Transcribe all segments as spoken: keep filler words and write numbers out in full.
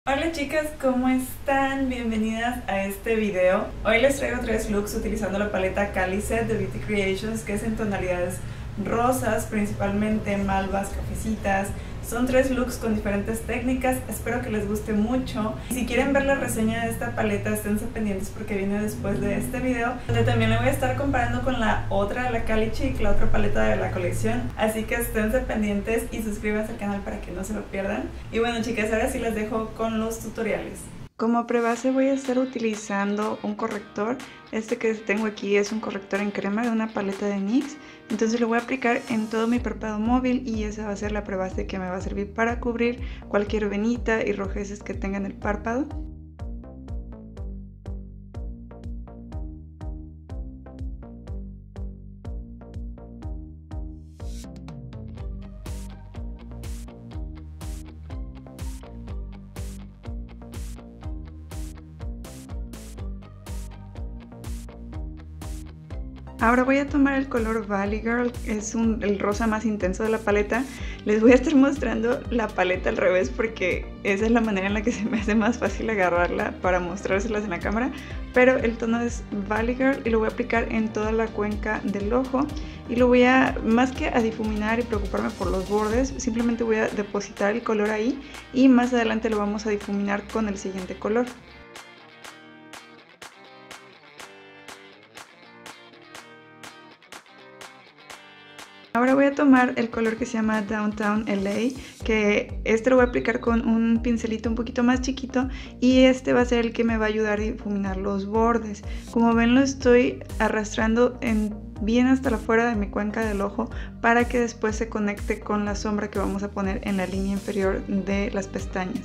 Hola chicas, ¿cómo están? Bienvenidas a este video. Hoy les traigo tres looks utilizando la paleta Cali Set de Beauty Creations, que es en tonalidades rosas, principalmente malvas, cafecitas. Son tres looks con diferentes técnicas, espero que les guste mucho. Y si quieren ver la reseña de esta paleta, esténse pendientes porque viene después de este video, donde también le voy a estar comparando con la otra, la Cali Chic, la otra paleta de la colección. Así que esténse pendientes y suscríbanse al canal para que no se lo pierdan. Y bueno chicas, ahora sí las dejo con los tutoriales. Como prebase voy a estar utilizando un corrector. Este que tengo aquí es un corrector en crema de una paleta de NYX. Entonces lo voy a aplicar en todo mi párpado móvil y esa va a ser la prebase que me va a servir para cubrir cualquier venita y rojeces que tenga en el párpado. Ahora voy a tomar el color Valley Girl, es un, el rosa más intenso de la paleta. Les voy a estar mostrando la paleta al revés porque esa es la manera en la que se me hace más fácil agarrarla para mostrárselas en la cámara. Pero el tono es Valley Girl y lo voy a aplicar en toda la cuenca del ojo. Y lo voy a, más que a difuminar y preocuparme por los bordes, simplemente voy a depositar el color ahí y más adelante lo vamos a difuminar con el siguiente color. Ahora voy a tomar el color que se llama Downtown L A, que este lo voy a aplicar con un pincelito un poquito más chiquito y este va a ser el que me va a ayudar a difuminar los bordes. Como ven, lo estoy arrastrando en, bien hasta la fuera de mi cuenca del ojo para que después se conecte con la sombra que vamos a poner en la línea inferior de las pestañas.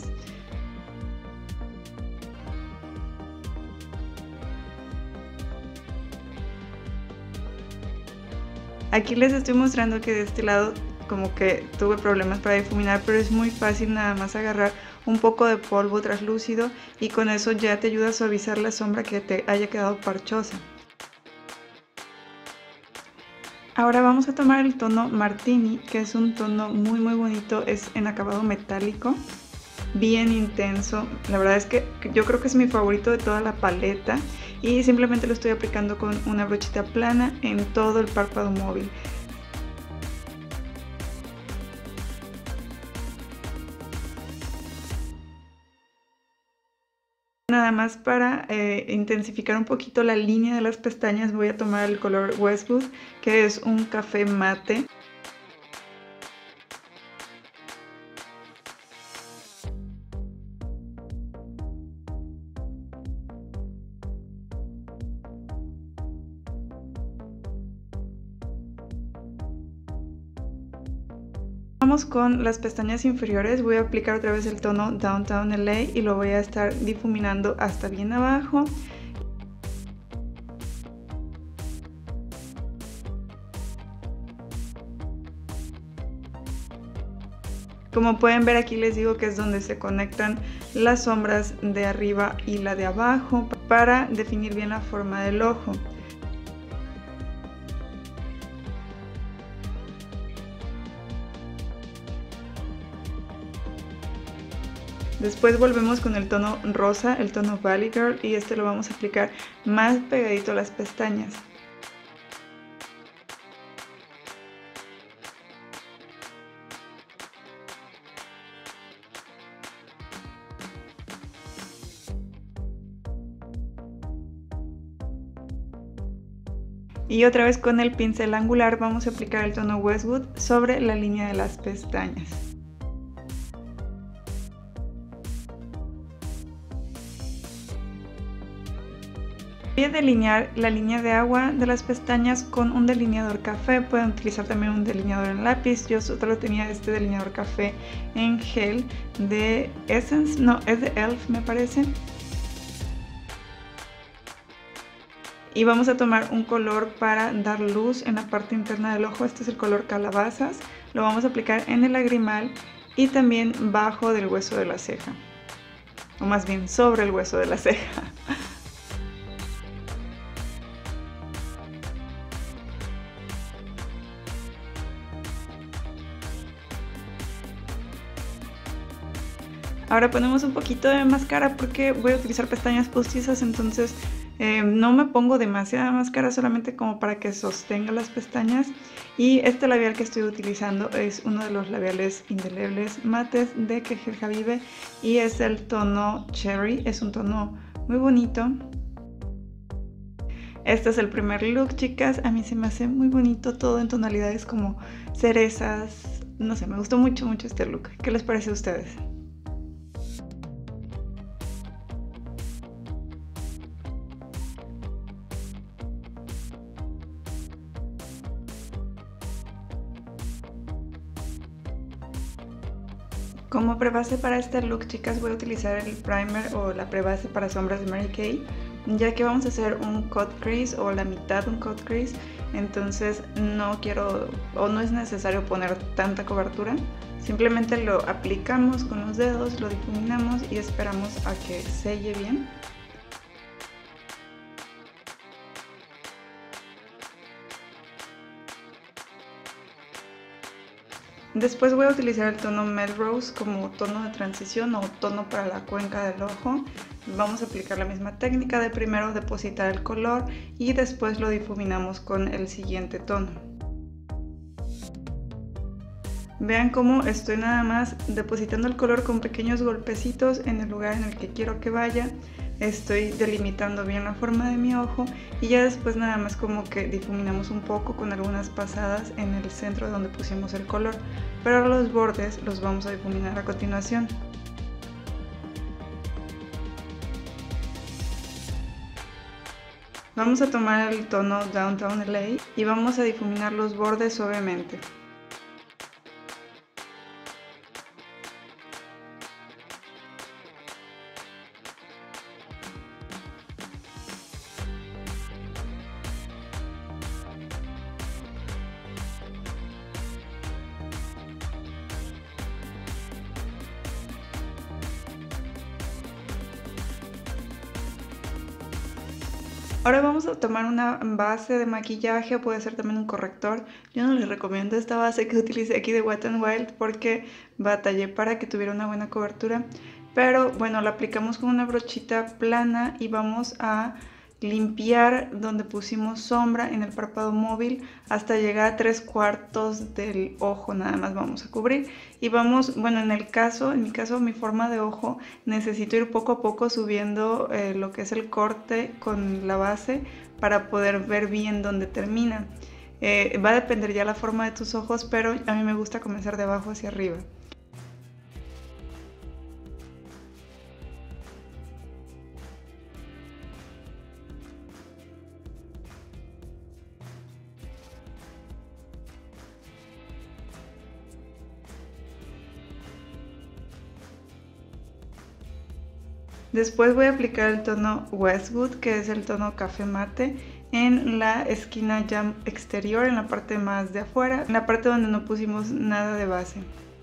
Aquí les estoy mostrando que de este lado como que tuve problemas para difuminar, pero es muy fácil nada más agarrar un poco de polvo translúcido y con eso ya te ayuda a suavizar la sombra que te haya quedado parchosa. Ahora vamos a tomar el tono Martini, que es un tono muy muy bonito, es en acabado metálico, bien intenso. La verdad es que yo creo que es mi favorito de toda la paleta y simplemente lo estoy aplicando con una brochita plana en todo el párpado móvil. Nada más para eh, intensificar un poquito la línea de las pestañas voy a tomar el color Westwood, que es un café mate. Vamos con las pestañas inferiores, voy a aplicar otra vez el tono Downtown L A y lo voy a estar difuminando hasta bien abajo. Como pueden ver, aquí les digo que es donde se conectan las sombras de arriba y la de abajo para definir bien la forma del ojo. Después volvemos con el tono rosa, el tono Valley Girl, y este lo vamos a aplicar más pegadito a las pestañas. Y otra vez con el pincel angular vamos a aplicar el tono Westwood sobre la línea de las pestañas. Voy a delinear la línea de agua de las pestañas con un delineador café. Pueden utilizar también un delineador en lápiz. Yo solo tenía este delineador café en gel de Essence, no, es de Elf me parece. Y vamos a tomar un color para dar luz en la parte interna del ojo. Este es el color Calabazas. Lo vamos a aplicar en el lagrimal y también bajo del hueso de la ceja, o más bien sobre el hueso de la ceja. Ahora ponemos un poquito de máscara porque voy a utilizar pestañas postizas, entonces eh, no me pongo demasiada máscara, solamente como para que sostenga las pestañas. Y este labial que estoy utilizando es uno de los labiales indelebles mates de Kejel Habibe y es el tono Cherry, es un tono muy bonito. Este es el primer look, chicas. A mí se me hace muy bonito, todo en tonalidades como cerezas. No sé, me gustó mucho, mucho este look. ¿Qué les parece a ustedes? Como prebase para este look, chicas, voy a utilizar el primer o la prebase para sombras de Mary Kay, ya que vamos a hacer un cut crease o la mitad de un cut crease, entonces no quiero o no es necesario poner tanta cobertura. Simplemente lo aplicamos con los dedos, lo difuminamos y esperamos a que selle bien. Después voy a utilizar el tono Melrose como tono de transición o tono para la cuenca del ojo. Vamos a aplicar la misma técnica de primero depositar el color y después lo difuminamos con el siguiente tono. Vean cómo estoy nada más depositando el color con pequeños golpecitos en el lugar en el que quiero que vaya. Estoy delimitando bien la forma de mi ojo y ya después nada más como que difuminamos un poco con algunas pasadas en el centro donde pusimos el color, pero los bordes los vamos a difuminar a continuación. Vamos a tomar el tono Downtown L A y vamos a difuminar los bordes suavemente. Ahora vamos a tomar una base de maquillaje, puede ser también un corrector. Yo no les recomiendo esta base que utilicé aquí de Wet n Wild porque batallé para que tuviera una buena cobertura. Pero bueno, la aplicamos con una brochita plana y vamos a limpiar donde pusimos sombra en el párpado móvil hasta llegar a tres cuartos del ojo, nada más vamos a cubrir. Y vamos, bueno, en el caso, en mi caso, mi forma de ojo, necesito ir poco a poco subiendo eh, lo que es el corte con la base para poder ver bien dónde termina. Eh, va a depender ya la forma de tus ojos, pero a mí me gusta comenzar de abajo hacia arriba. Después voy a aplicar el tono Westwood, que es el tono café mate, en la esquina ya exterior, en la parte más de afuera, en la parte donde no pusimos nada de base.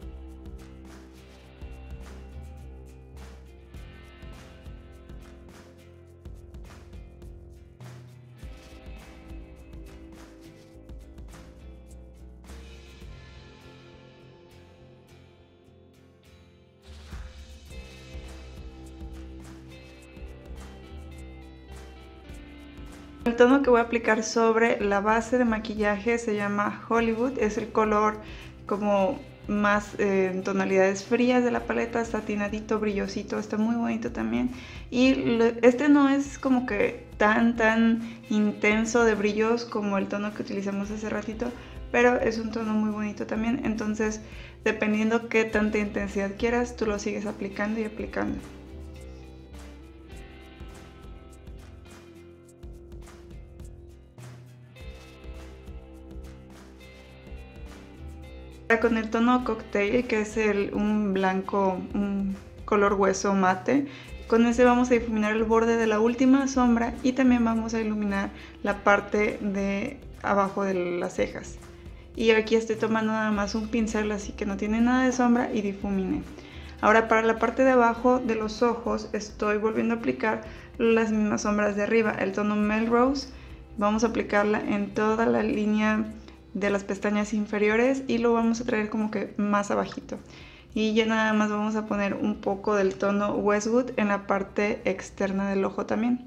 El tono que voy a aplicar sobre la base de maquillaje se llama Hollywood, es el color como más eh, en tonalidades frías de la paleta, satinadito, brillosito, está muy bonito también. Y lo, este no es como que tan tan intenso de brillos como el tono que utilizamos hace ratito, pero es un tono muy bonito también, entonces dependiendo qué tanta intensidad quieras, tú lo sigues aplicando y aplicando. Con el tono Cocktail, que es el, un blanco, un color hueso mate, con ese vamos a difuminar el borde de la última sombra y también vamos a iluminar la parte de abajo de las cejas. Y aquí estoy tomando nada más un pincel así que no tiene nada de sombra y difumine. Ahora para la parte de abajo de los ojos estoy volviendo a aplicar las mismas sombras de arriba, el tono Melrose. Vamos a aplicarla en toda la línea de las pestañas inferiores y lo vamos a traer como que más abajito. y ya nada más vamos a poner un poco del tono Westwood en la parte externa del ojo también.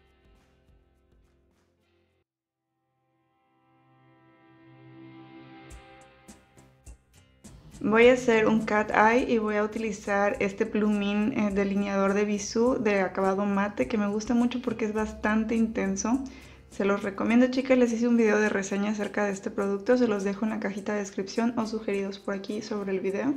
Voy a hacer un cat eye y voy a utilizar este plumín eh, delineador de Bisú de acabado mate, que me gusta mucho porque es bastante intenso. Se los recomiendo, chicas. Les hice un video de reseña acerca de este producto, se los dejo en la cajita de descripción o sugeridos por aquí sobre el video.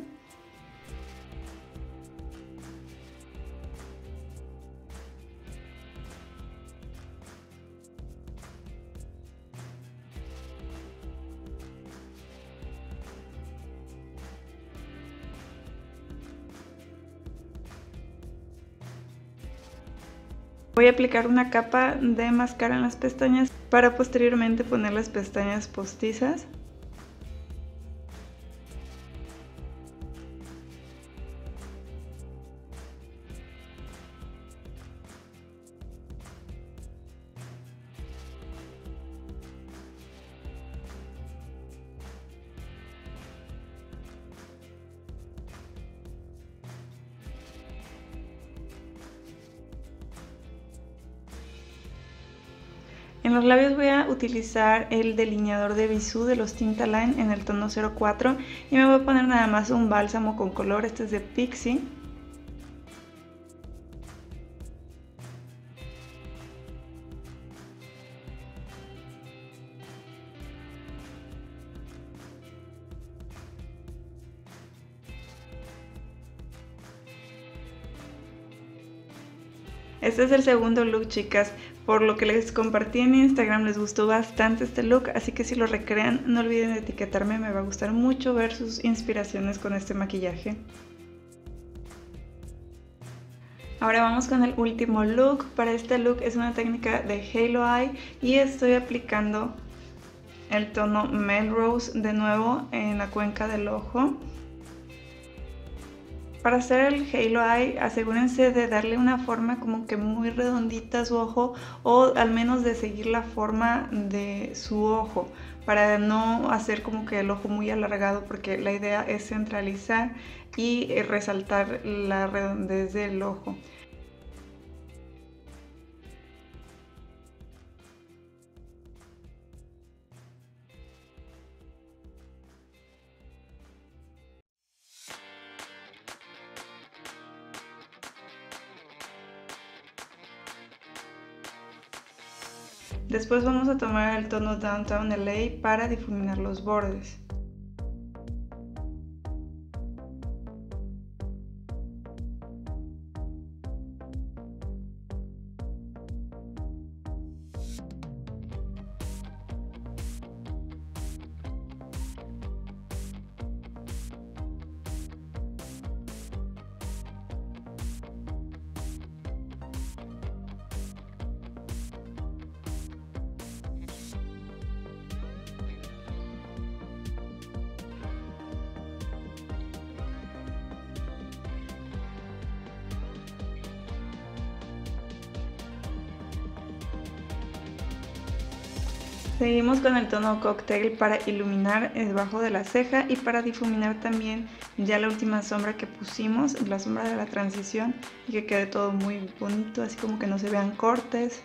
Voy a aplicar una capa de máscara en las pestañas para posteriormente poner las pestañas postizas. En los labios voy a utilizar el delineador de Bisú de los Tintaline en el tono cero cuatro y me voy a poner nada más un bálsamo con color, este es de Pixi. Este es el segundo look, chicas. Por lo que les compartí en Instagram, les gustó bastante este look, así que si lo recrean no olviden de etiquetarme, me va a gustar mucho ver sus inspiraciones con este maquillaje. Ahora vamos con el último look. Para este look es una técnica de Halo Eye y estoy aplicando el tono Melrose de nuevo en la cuenca del ojo. Para hacer el Halo Eye, asegúrense de darle una forma como que muy redondita a su ojo, o al menos de seguir la forma de su ojo, para no hacer como que el ojo muy alargado, porque la idea es centralizar y resaltar la redondez del ojo. Después vamos a tomar el tono Downtown L A para difuminar los bordes. Seguimos con el tono Cocktail para iluminar debajo de la ceja y para difuminar también ya la última sombra que pusimos, la sombra de la transición, y que quede todo muy bonito, así como que no se vean cortes.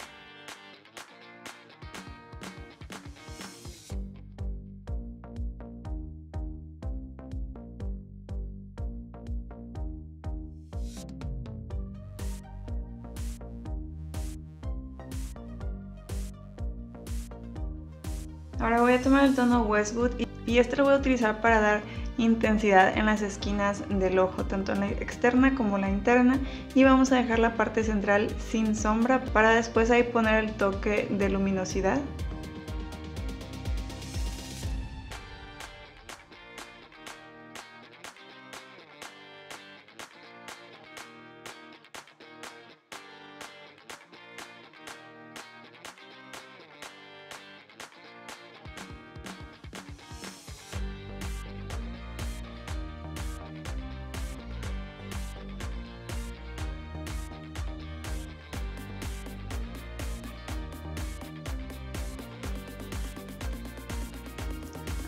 Ahora voy a tomar el tono Westwood y este lo voy a utilizar para dar intensidad en las esquinas del ojo, tanto en la externa como la interna, y vamos a dejar la parte central sin sombra para después ahí poner el toque de luminosidad.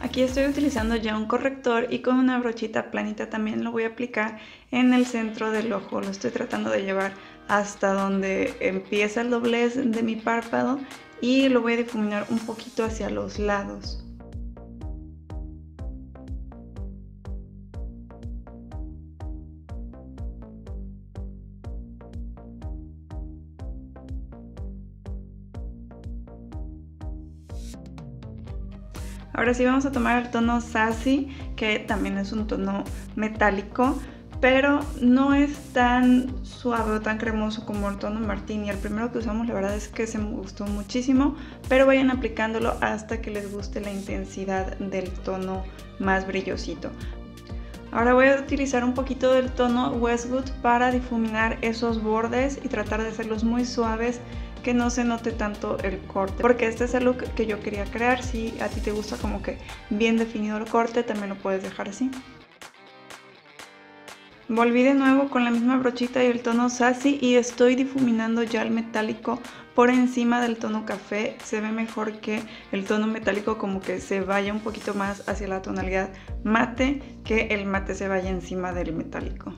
Aquí estoy utilizando ya un corrector y con una brochita planita también lo voy a aplicar en el centro del ojo. Lo estoy tratando de llevar hasta donde empieza el doblez de mi párpado y lo voy a difuminar un poquito hacia los lados. Ahora sí vamos a tomar el tono Sassy, que también es un tono metálico, pero no es tan suave o tan cremoso como el tono Martini. El primero que usamos la verdad es que se me gustó muchísimo, pero vayan aplicándolo hasta que les guste la intensidad del tono más brillosito. Ahora voy a utilizar un poquito del tono Westwood para difuminar esos bordes y tratar de hacerlos muy suaves, que no se note tanto el corte, porque este es el look que yo quería crear. Si a ti te gusta como que bien definido el corte, también lo puedes dejar así. Volví de nuevo con la misma brochita y el tono Sassy y estoy difuminando ya el metálico por encima del tono café. Se ve mejor que el tono metálico como que se vaya un poquito más hacia la tonalidad mate, que el mate se vaya encima del metálico.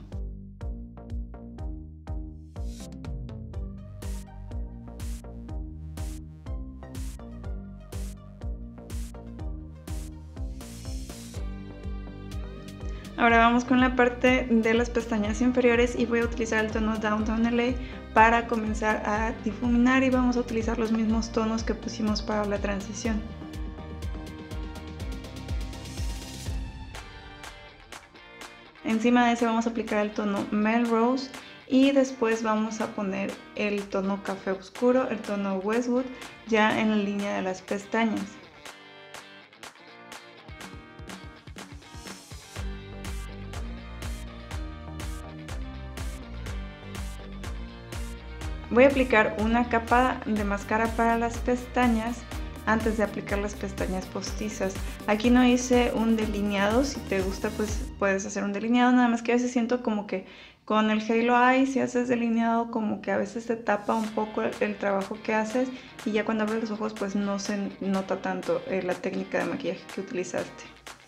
Ahora vamos con la parte de las pestañas inferiores y voy a utilizar el tono Downtown L A para comenzar a difuminar, y vamos a utilizar los mismos tonos que pusimos para la transición. Encima de ese vamos a aplicar el tono Melrose y después vamos a poner el tono café oscuro, el tono Westwood, ya en la línea de las pestañas. Voy a aplicar una capa de máscara para las pestañas antes de aplicar las pestañas postizas. Aquí no hice un delineado, si te gusta pues puedes hacer un delineado, nada más que a veces siento como que con el Halo Eye, si haces delineado, como que a veces te tapa un poco el, el trabajo que haces, y ya cuando abres los ojos pues no se nota tanto eh, la técnica de maquillaje que utilizaste.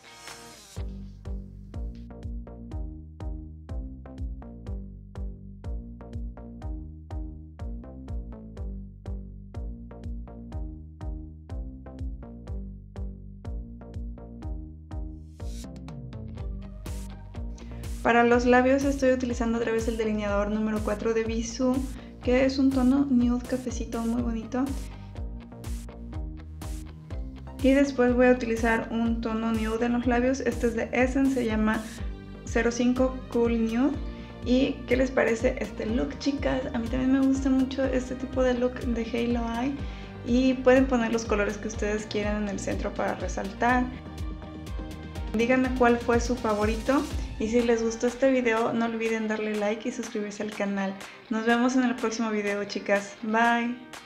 Para los labios estoy utilizando otra vez el delineador número cuatro de Bisú, que es un tono nude cafecito muy bonito. Y después voy a utilizar un tono nude en los labios, este es de Essence, se llama cero cinco Cool Nude. ¿Y qué les parece este look, chicas? A mí también me gusta mucho este tipo de look de Halo Eye, y pueden poner los colores que ustedes quieran en el centro para resaltar. Díganme cuál fue su favorito, y si les gustó este video no olviden darle like y suscribirse al canal. Nos vemos en el próximo video, chicas. Bye.